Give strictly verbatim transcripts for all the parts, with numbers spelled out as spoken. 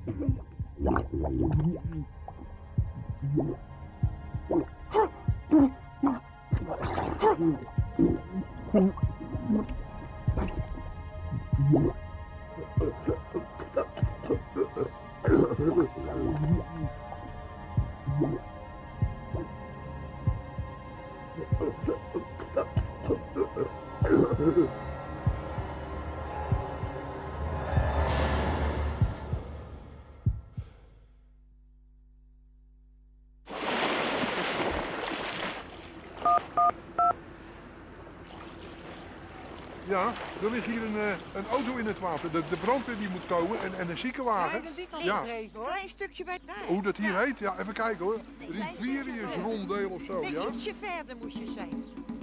Ja, er ligt hier een, uh, een auto in het water. De, de brandweer die moet komen en, en een ziekenwagen. Ja, dat ik al ja. Even, hoor. Een klein stukje bij daar. Hoe dat hier heet? Ja, even kijken hoor. Riverius ronddeel of zo, nee, ja? ietsje verder moest je zijn.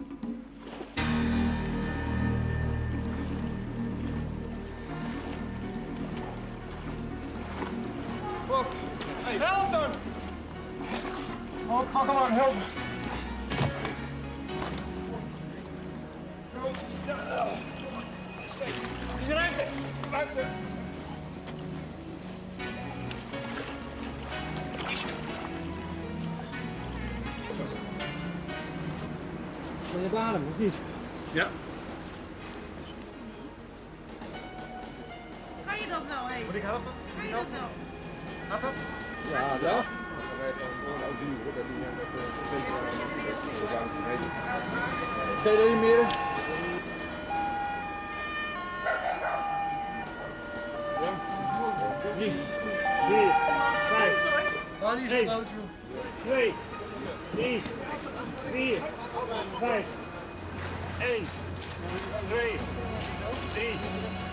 Look, hey, help them! Oh, come on, help me. Is er ruimte? Ruimte. Ben je adem, of niet? Ja. Kan je dat nou, hé? Moet ik helpen? Kan je dat nou? Gaat dat? Ja, wel. Kan je dat niet meer? Drie, vier, vijf, één, twee, drie, vier, vijf, één, twee, drie,